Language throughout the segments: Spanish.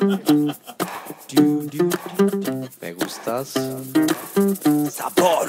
Me gustas. Sabor.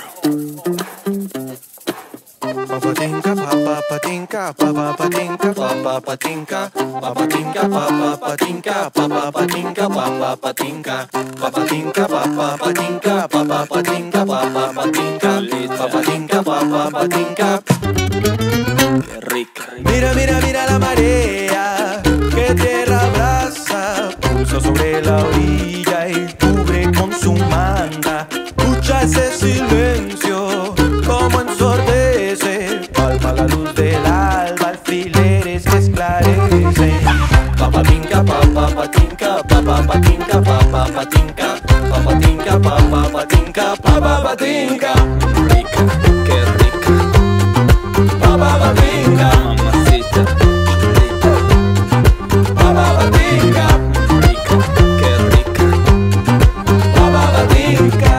Papatinka, papatinka, papatinka, papatinka, papatinka, papatinka, papatinka, papatinka, papatinka, papatinka, papatinka, papatinka, papatinka, papatinka. Qué rica. Mira, mira, mira la marea que tierra abraza, pulsa sobre la orilla y cubre con su manta. Escucha ese silencio como ensordece, palpa la luz del alba, alfileres que esclarecen. Papatinka, papatinka, papatinka, papatinka, papatinka, papatinka, papatinka. Rica, qué rica. Papatinka, Mamacita, chulita. papatinka, Rica, qué rica. papatinka.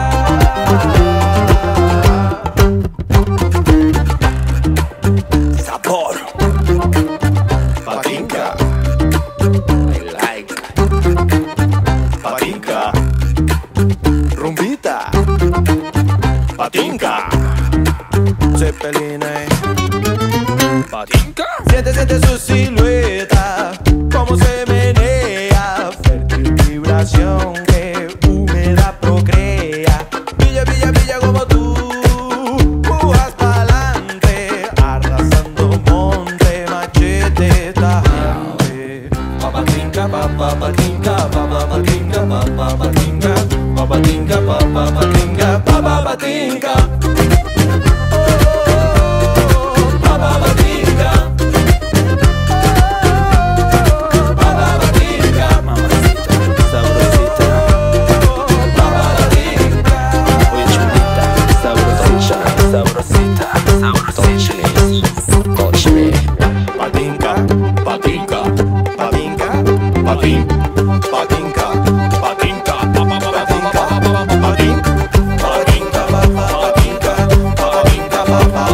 Sabor. Patinka. I like. Patinka. Rumbita. Patinka. Zeppelines. Patinka. Siente su silueta, cómo se menea, fértil vibración que húmeda procrea. Brilla, brilla, brilla como tú, pujas pa'lante, arrasando monte, machete, tajante. Papatinka, papatinka, papatinka, papatinka, papatinka, papatinka, papatinka. Mamacita, sabrosita. Oye, chulita, sabrosita, sabrosita, sabrosita. Touch me. Patinka, patinka, patinka, patin, patinka, patinka, patinka, patinka, patinka, patinka, patinka, patinka,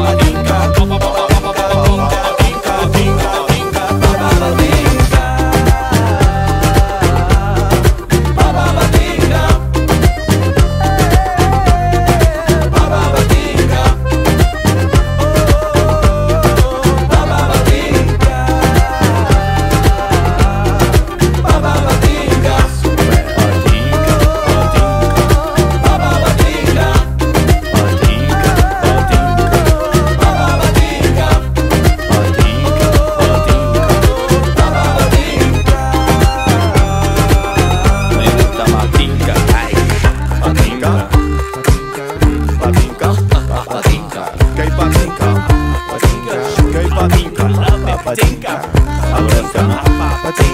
Me gusta Patinka. Ay, patinka, patinka, patinka, kay patinka, patinka, kay patinka, patinka, patinka, patinka.